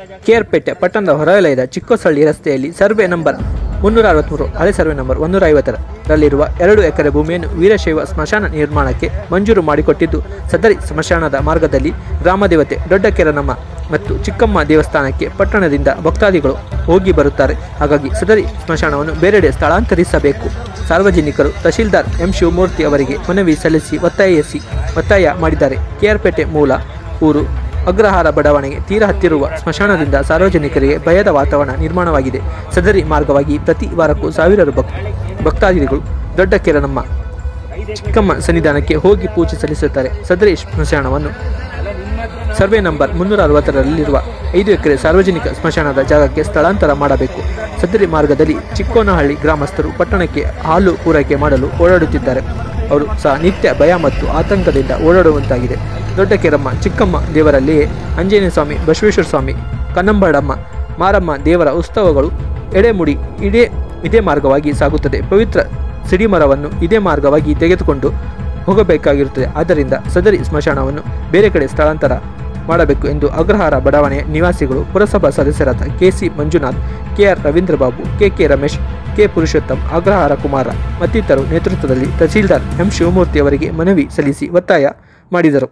ಕೆಆರ್ಪೇಟೆ ಪಟ್ಟಣದ ಹೊರವಲಯದ ಚಿಕ್ಕೋಸಳ್ಳಿ ರಸ್ತೆಯಲ್ಲಿ ಸರ್ವೆ ನಂಬರ್ 363 ಹಳೆ ಸರ್ವೆ ನಂಬರ್ 150ರಲ್ಲಿರುವ 2 ಎಕರೆ ಭೂಮಿಯನ್ನು ವೀರಶೈವ ಸ್ಮಶಾನ ನಿರ್ಮಾಣಕ್ಕೆ ಮಂಜೂರು ಮಾಡಿಕೊಟ್ಟಿದ್ದು, ಸದರಿ ಸ್ಮಶಾನದ ಮಾರ್ಗದಲ್ಲಿ ಗ್ರಾಮದೇವತೆ ದೊಡ್ಡಕೆರನಮ್ಮ ಮತ್ತು ಚಿಕ್ಕಮ್ಮ ದೇವಸ್ಥಾನಕ್ಕೆ ಪಟ್ಟಣದಿಂದ ಭಕ್ತಾದಿಗಳು ಹೋಗಿ ಬರುತ್ತಾರೆ. ಹಾಗಾಗಿ ಸದರಿ ಸ್ಮಶಾನವನ್ನು ಬೇರೆಡೆ ಸ್ಥಳಾಂತರಿಸಬೇಕು. ಸಾರ್ವಜನಿಕರು ತಹಶೀಲ್ದಾರ್ ಎಂ ಶಿವಮೂರ್ತಿ ಅವರಿಗೆ ಮನವಿ ಸಲ್ಲಿಸಿ ಒತ್ತಾಯ ಮಾಡಿದ್ದಾರೆ. ಕೆಆರ್ಪೇಟೆ ಮೂಲ ಊರು ಅಗ್ರಹಾರ ಬಡಾವಣೆಗೆ ತೀರ ಹತ್ತಿರುವ ಸ್ಮಶಾನದಿಂದ ಸಾರ್ವಜನಿಕರಿಗೆ ಭಯದ ವಾತಾವರಣ ನಿರ್ಮಾಣವಾಗಿದೆ. ಸದರಿ ಮಾರ್ಗವಾಗಿ ಪ್ರತಿ ವಾರಕ್ಕೂ ಸಾವಿರಾರು ಭಕ್ತಾದಿಗಳು ದೊಡ್ಡಕೆರನಮ್ಮ ಚಿಕ್ಕಮ್ಮ ಸನ್ನಿಧಾನಕ್ಕೆ ಹೋಗಿ ಪೂಜೆ ಸಲ್ಲಿಸುತ್ತಾರೆ. ಸದರಿ ಸ್ಮಶಾನವನ್ನು ಸರ್ವೆ ನಂಬರ್ 360ರಲ್ಲಿರುವ 5 ಎಕರೆ ಸಾರ್ವಜನಿಕ ಸ್ಮಶಾನದ ಜಾಗಕ್ಕೆ ಸ್ಥಳಾಂತರ ಮಾಡಬೇಕು. ಸದರಿ ಮಾರ್ಗದಲ್ಲಿ ಚಿಕ್ಕೋನಹಳ್ಳಿ ಗ್ರಾಮಸ್ಥರು ಪಟ್ಟಣಕ್ಕೆ ಹಾಲು ಪೂರೈಕೆ ಮಾಡಲು ಓಡಾಡುತ್ತಿದ್ದಾರೆ. ಅವರು ಸಹ ನಿತ್ಯ ಭಯ ಮತ್ತು ಆತಂಕದಿಂದ ಓಡಾಡುವಂತಾಗಿದೆ. ದೊಡ್ಡಕೆರಮ್ಮ ಚಿಕ್ಕಮ್ಮ ದೇವರಲ್ಲಿಯೇ ಆಂಜನೇಯ ಸ್ವಾಮಿ, ಬಸವೇಶ್ವರ ಸ್ವಾಮಿ, ಕನ್ನಂಬಾಡಮ್ಮ, ಮಾರಮ್ಮ ದೇವರ ಉತ್ಸವಗಳು ಎಡೆಮುಡಿ ಇದೇ ಮಾರ್ಗವಾಗಿ ಸಾಗುತ್ತದೆ. ಪವಿತ್ರ ಸಿಡಿಮರವನ್ನು ಇದೇ ಮಾರ್ಗವಾಗಿ ತೆಗೆದುಕೊಂಡು ಹೋಗಬೇಕಾಗಿರುತ್ತದೆ. ಆದ್ದರಿಂದ ಸದರಿ ಸ್ಮಶಾನವನ್ನು ಬೇರೆ ಕಡೆ ಸ್ಥಳಾಂತರ ಮಾಡಬೇಕು ಎಂದು ಅಗ್ರಹಾರ ಬಡಾವಣೆಯ ನಿವಾಸಿಗಳು, ಪುರಸಭಾ ಸದಸ್ಯರಾದ KC Manjunath, KR Ravindrababu, KK Ramesh, K Purushottam, Agrahara Kumara ಮತ್ತಿತರರು ನೇತೃತ್ವದಲ್ಲಿ ತಹಶೀಲ್ದಾರ್ ಎಂ ಶಿವಮೂರ್ತಿ ಅವರಿಗೆ ಮನವಿ ಸಲ್ಲಿಸಿ ಒತ್ತಾಯ ಮಾಡಿದರು.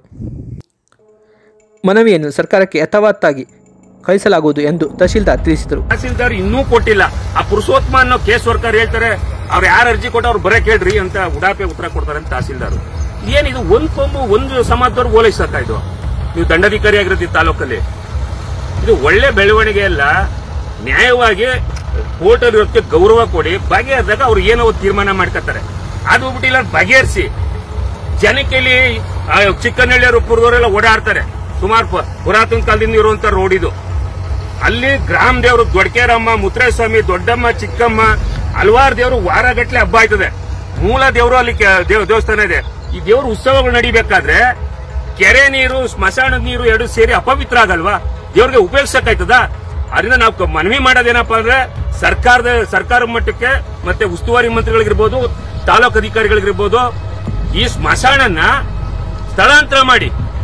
ಮನವಿಯನ್ನು ಸರ್ಕಾರಕ್ಕೆ ಯಥಾವತ್ತಾಗಿ ಕಳಿಸಲಾಗುವುದು ಎಂದು ತಹಶೀಲ್ದಾರ್ ತಿಳಿಸಿದರು. ತಹಶೀಲ್ದಾರ್ ಇನ್ನೂ ಕೊಟ್ಟಿಲ್ಲ. ಆ ಪುರುಷೋತ್ತಮ ಅನ್ನೋ ಕೇಸ್ ವರ್ಕರ್ ಹೇಳ್ತಾರೆ, ಅವ್ರು ಯಾರು ಅರ್ಜಿ ಕೊಟ್ಟು ಅವ್ರು ಬರೇ ಕೇಳ್ರಿ ಅಂತ ಉಡಾಪೆ ಉತ್ತರ ಕೊಡ್ತಾರೆ ಅಂತ ತಹಶೀಲ್ದಾರ್. ಏನಿದು ಒಂದು ಕೊಂಬು ಒಂದು ಸಮಾಜದವ್ರು ಓಲೈಸಕ್ಕ ಇದು? ನೀವು ದಂಡಾಧಿಕಾರಿ ಆಗಿರೋದು ಈ ತಾಲೂಕಲ್ಲಿ. ಇದು ಒಳ್ಳೆ ಬೆಳವಣಿಗೆ ಅಲ್ಲ. ನ್ಯಾಯವಾಗಿ ಕೋರ್ಟ್ ಇರೋದಕ್ಕೆ ಗೌರವ ಕೊಡಿ. ಬಗೆಹರಿದಾಗ ಅವ್ರು ಏನೋ ತೀರ್ಮಾನ ಮಾಡ್ಕೊತಾರೆ. ಅದು ಬಿಟ್ಟಿಲ್ಲ, ಬಗೆಹರಿಸಿ. ಜನಕ್ಕೆ ಇಲ್ಲಿ ಚಿಕ್ಕನಹಳ್ಳಿಯವರು ಪುರದವರೆಲ್ಲ ಓಡಾಡ್ತಾರೆ. ಸುಮಾರು ಪುರಾತನ ಕಾಲದಿಂದ ಇರುವಂತ ರೋಡ್ ಇದು. ಅಲ್ಲಿ ಗ್ರಾಮ ದೇವರು ದೊಡ್ಡಕೆರಮ್ಮ, ಮುತ್ರೇಸ್ವಾಮಿ, ದೊಡ್ಡಮ್ಮ, ಚಿಕ್ಕಮ್ಮ, ಹಲವಾರು ದೇವರು ವಾರಗಟ್ಲೆ ಹಬ್ಬ ಆಯ್ತದೆ. ಮೂಲ ದೇವರು ಅಲ್ಲಿ ದೇವಸ್ಥಾನ ಇದೆ. ಈ ದೇವ್ರ ಉತ್ಸವಗಳು ನಡಿಬೇಕಾದ್ರೆ ಕೆರೆ ನೀರು, ಸ್ಮಶಾನದ ನೀರು ಎರಡು ಸೇರಿ ಅಪವಿತ್ರ ಆಗಲ್ವಾ? ದೇವ್ರಿಗೆ ಉಪಯೋಗಿಸಕ್ಕಾಯ್ತದ? ಅದರಿಂದ ನಾವು ಮನವಿ ಮಾಡೋದೇನಪ್ಪ ಅಂದ್ರೆ ಸರ್ಕಾರ ಮಟ್ಟಕ್ಕೆ ಮತ್ತೆ ಉಸ್ತುವಾರಿ ಮಂತ್ರಿಗಳಿಗಿರ್ಬೋದು, ತಾಲೂಕು ಅಧಿಕಾರಿಗಳಿಗಿರ್ಬೋದು, ಈ ಸ್ಮಶಾನನ ಸ್ಥಳಾಂತರ ಮಾಡಿ.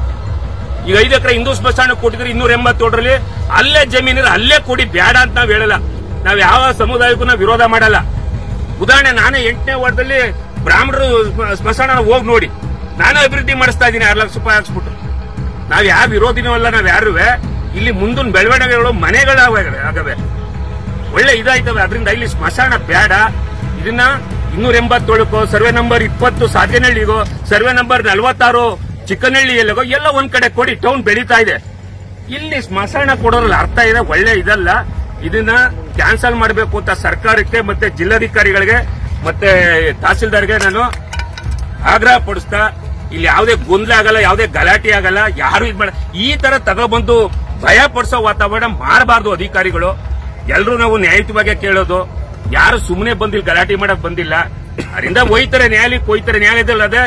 ಈಗ 5 ಎಕರೆ ಹಿಂದೂ ಸ್ಮಶಾನಕ್ಕೆ ಕೊಟ್ಟಿದ್ರೆ 287ರಲ್ಲಿ ಅಲ್ಲೇ ಜಮೀನಿದ್ರೆ ಅಲ್ಲೇ ಕೊಡಿ, ಬೇಡ ಅಂತ ನಾವ್ ಹೇಳಲ್ಲ. ನಾವ್ ಯಾವ ಸಮುದಾಯಕ್ಕೂ ನಾವು ವಿರೋಧ ಮಾಡಲ್ಲ. ಉದಾಹರಣೆ, ನಾನೇ 8ನೇ ವಾರ್ಡಲ್ಲಿ ಬ್ರಾಹ್ಮಣರು ಸ್ಮಶಾನ ಹೋಗಿ ನೋಡಿ, ನಾನು ಅಭಿವೃದ್ಧಿ ಮಾಡಿಸ್ತಾ ಇದ್ದೀನಿ 6 ಲಕ್ಷ ರೂಪಾಯಿ ಹಾಕ್ಸ್ಬಿಟ್ಟು. ನಾವ್ ಯಾವ ವಿರೋಧಿನೂ ಅಲ್ಲ. ನಾವ್ ಯಾರುವೆ ಇಲ್ಲಿ ಮುಂದಿನ ಬೆಳವಣಿಗೆಗಳು ಮನೆಗಳಾಗವೆ, ಒಳ್ಳೆ ಇದಾಯ್ತವೆ. ಅದರಿಂದ ಇಲ್ಲಿ ಸ್ಮಶಾನ ಬೇಡ. ಇದನ್ನ 287ಕ್ಕೋ, ಸರ್ವೆ ನಂಬರ್ 20 ಸಾತೇನಹಳ್ಳಿಗೋ, ಸರ್ವೆ ನಂಬರ್ 46 ಚಿಕ್ಕನಹಳ್ಳಿಯಲ್ಲಿಗೋ ಎಲ್ಲ ಒಂದ್ ಕಡೆ ಕೊಡಿ. ಟೌನ್ ಬೆಳೀತಾ ಇದೆ. ಇಲ್ಲಿ ಸ್ಮಶಾನ ಕೊಡೋದ್ರಲ್ಲಿ ಅರ್ಥ ಇದೆ, ಒಳ್ಳೆ ಇದಲ್ಲ. ಇದನ್ನ ಕ್ಯಾನ್ಸಲ್ ಮಾಡಬೇಕು ಅಂತ ಸರ್ಕಾರಕ್ಕೆ ಮತ್ತೆ ಜಿಲ್ಲಾಧಿಕಾರಿಗಳಿಗೆ ಮತ್ತೆ ತಹಸೀಲ್ದಾರ್ಗೆ ನಾನು ಆಗ್ರಹ ಪಡಿಸ್ತಾ, ಇಲ್ಲಿ ಯಾವುದೇ ಗೊಂದಲ ಆಗಲ್ಲ, ಯಾವುದೇ ಗಲಾಟೆ ಆಗಲ್ಲ. ಯಾರು ಇದ್ ಮಾಡ ಈ ತರ ತಗೊಬಂದು ಭಯ ಪಡಿಸೋ ವಾತಾವರಣ ಮಾಡಬಾರ್ದು ಅಧಿಕಾರಿಗಳು. ಎಲ್ರು ನಾವು ನ್ಯಾಯಯುತವಾಗಿ ಕೇಳೋದು, ಯಾರು ಸುಮ್ಮನೆ ಬಂದಿಲ್ಲ, ಗಲಾಟೆ ಮಾಡಕ್ ಬಂದಿಲ್ಲ. ಅದರಿಂದ ಹೋಯ್ತಾರೆ ನ್ಯಾಯಾಲಯಕ್ಕೆ, ಹೋಯ್ತಾರೆ. ನ್ಯಾಯಾಲಯದಲ್ಲಿ ಅದೇ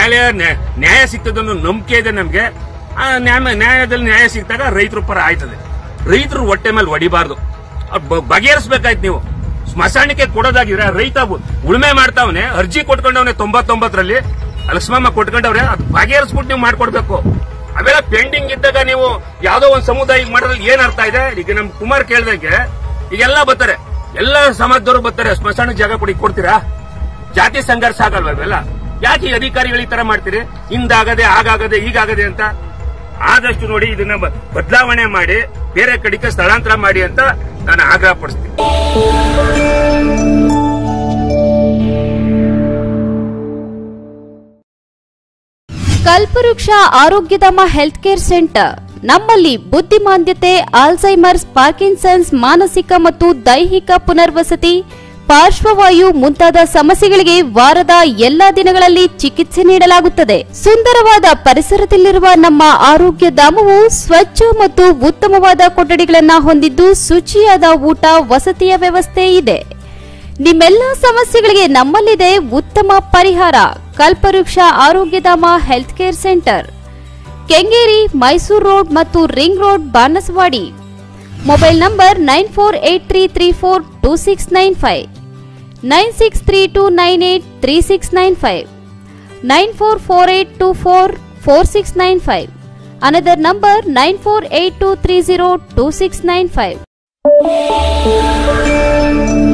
ನ್ಯಾಯ ಸಿಗ್ತದನ್ನೋ ನಂಬಿಕೆ ಇದೆ ನಮ್ಗೆ. ನ್ಯಾಯದಲ್ಲಿ ನ್ಯಾಯ ಸಿಕ್ತಾಗ ರೈತರ ಪರ ಆಯ್ತದೆ. ರೈತರು ಹೊಟ್ಟೆ ಮೇಲೆ ಹೊಡಿಬಾರ್ದು, ಬಗೆಹರಿಸಬೇಕಾಯ್ತು. ನೀವು ಸ್ಮಶಾನಕ್ಕೆ ಕೊಡೋದಾಗಿದ್ರೆ ರೈತ ಉಳುಮೆ ಮಾಡ್ತಾವನೆ, ಅರ್ಜಿ ಕೊಟ್ಕೊಂಡವನೆ 99ರಲ್ಲಿ ಲಕ್ಷ್ಮಮ್ಮ ಕೊಟ್ಕೊಂಡವ್ರೆ, ಅದು ಬಗೆಹರಿಸ್ಬಿಟ್ಟು ನೀವು ಮಾಡ್ಕೊಡ್ಬೇಕು. ಅವೆಲ್ಲ ಪೆಂಡಿಂಗ್ ಇದ್ದಾಗ ನೀವು ಯಾವ್ದೋ ಒಂದು ಸಮುದಾಯಕ್ಕೆ ಮಾಡೋದ್ರಲ್ಲಿ ಏನ್ ಅರ್ಥ ಇದೆ? ಈಗ ನಮ್ ಕುಮಾರ್ ಕೇಳ್ದಂಗೆ ಈಗೆಲ್ಲ ಬರ್ತಾರೆ, ಎಲ್ಲ ಸಮಾಜದವರು ಬರ್ತಾರೆ, ಸ್ಮಶಾನಕ್ಕೆ ಜಾಗ ಕೊಡ್ತೀರಾ? ಜಾತಿ ಸಂಘರ್ಷ ಆಗಲ್ವಾ ಇವೆಲ್ಲ? ಯಾಕೆ ಈ ಅಧಿಕಾರಿಗಳು ಈ ತರ ಮಾಡ್ತೀರಿ? ಹಿಂದಾಗದೆ, ಆಗಾಗದೆ, ಹೀಗಾಗದೆ ಅಂತ. ಆದಷ್ಟು ನೋಡಿ ಇದನ್ನ ಬದಲಾವಣೆ ಮಾಡಿ ಬೇರೆ ಕಡೆಗೆ ಸ್ಥಳಾಂತರ ಮಾಡಿ ಅಂತ ನಾನು ಆಗ್ರಹ ಪಡಿಸ್ತೀನಿ. ಕಲ್ಪವೃಕ್ಷ ಆರೋಗ್ಯಧಾಮ ಹೆಲ್ತ್ ಕೇರ್ ಸೆಂಟರ್. ನಮ್ಮಲ್ಲಿ ಬುದ್ಧಿಮಾಂದ್ಯತೆ, ಆಲ್ಝೈಮರ್ಸ್, ಪಾರ್ಕಿನ್ಸನ್ಸ್, ಮಾನಸಿಕ ಮತ್ತು ದೈಹಿಕ ಪುನರ್ವಸತಿ, ಪಾರ್ಶ್ವವಾಯು ಮುಂತಾದ ಸಮಸ್ಯೆಗಳಿಗೆ ವಾರದ ಎಲ್ಲಾ ದಿನಗಳಲ್ಲಿ ಚಿಕಿತ್ಸೆ ನೀಡಲಾಗುತ್ತದೆ. ಸುಂದರವಾದ ಪರಿಸರದಲ್ಲಿರುವ ನಮ್ಮ ಆರೋಗ್ಯ ಧಾಮವು ಸ್ವಚ್ಛ ಮತ್ತು ಉತ್ತಮವಾದ ಕೊಠಡಿಗಳನ್ನು ಹೊಂದಿದ್ದು ಶುಚಿಯಾದ ಊಟ, ವಸತಿಯ ವ್ಯವಸ್ಥೆ ಇದೆ. ನಿಮ್ಮೆಲ್ಲ ಸಮಸ್ಯೆಗಳಿಗೆ ನಮ್ಮಲ್ಲಿದೆ ಉತ್ತಮ ಪರಿಹಾರ. Kalpavriksha Arogyadhama health care centre, Kengeri, Mysuru road ಮತ್ತು ring road, Banaswadi. Mobile number 9483342695, 9632983695, 9448244695. Another number 9482302695.